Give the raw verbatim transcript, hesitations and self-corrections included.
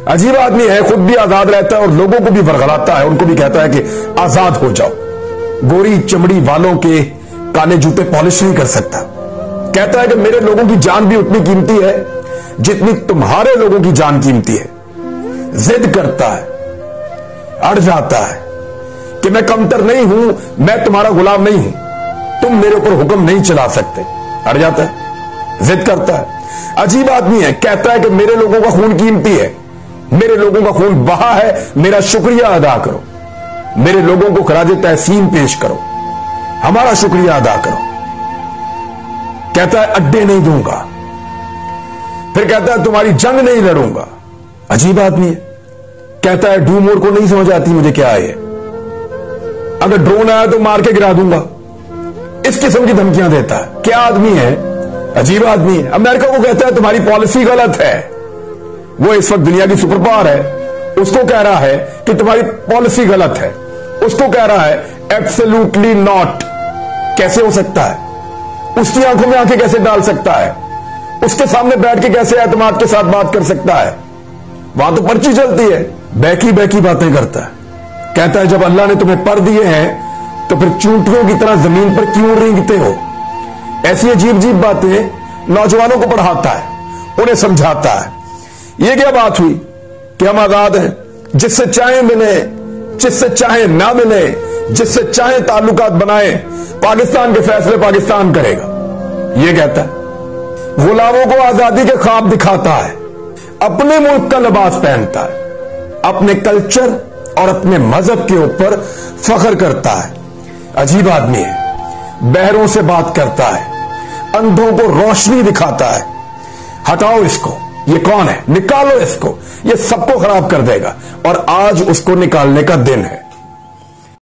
अजीब आदमी है, खुद भी आजाद रहता है और लोगों को भी बरगलाता है, उनको भी कहता है कि आजाद हो जाओ। गोरी चमड़ी वालों के काले जूते पॉलिश नहीं कर सकता। कहता है कि मेरे लोगों की जान भी उतनी कीमती है जितनी तुम्हारे लोगों की जान कीमती है। जिद करता है, अड़ जाता है कि मैं कमतर नहीं हूं, मैं तुम्हारा गुलाम नहीं हूं, तुम मेरे ऊपर हुक्म नहीं चला सकते। अड़ जाता है, जिद करता है। अजीब आदमी है, कहता है कि मेरे लोगों का खून कीमती है, मेरे लोगों का खून बहा है, मेरा शुक्रिया अदा करो, मेरे लोगों को खराज तहसीन पेश करो, हमारा शुक्रिया अदा करो। कहता है अड्डे नहीं दूंगा, फिर कहता है तुम्हारी जंग नहीं लड़ूंगा। अजीब आदमी है, कहता है डूमोर को नहीं समझ आती मुझे क्या है, अगर ड्रोन आया तो मार के गिरा दूंगा। इस किस्म की धमकियां देता है। क्या आदमी है, अजीब आदमी है। अमेरिका को कहता है तुम्हारी पॉलिसी गलत है, वो इस वक्त दुनिया की सुपर पावर है, उसको कह रहा है कि तुम्हारी पॉलिसी गलत है, उसको कह रहा है एब्सोल्युटली नॉट। कैसे हो सकता है? उसकी आंखों में आंखें कैसे डाल सकता है? उसके सामने बैठ के कैसे एतमाद के साथ बात कर सकता है? वहां तो पर्ची चलती है, बैकी बैकी बातें करता है। कहता है जब अल्लाह ने तुम्हें पर दिए हैं तो फिर चूंटियों की तरह जमीन पर क्यों रेंगते हो? ऐसी अजीब अजीब बातें नौजवानों को पढ़ाता है, उन्हें समझाता है। यह क्या बात हुई कि हम आजाद हैं, जिससे चाहे मिले, जिससे चाहे ना मिले, जिससे चाहे ताल्लुकात बनाए, पाकिस्तान के फैसले पाकिस्तान करेगा। यह कहता है। गुलामों को आजादी के ख्वाब दिखाता है, अपने मुल्क का लिबास पहनता है, अपने कल्चर और अपने मजहब के ऊपर फख्र करता है। अजीब आदमी है, बहरों से बात करता है, अंधों को रोशनी दिखाता है। हटाओ इसको, ये कौन है, निकालो इसको, ये सबको खराब कर देगा। और आज उसको निकालने का दिन है।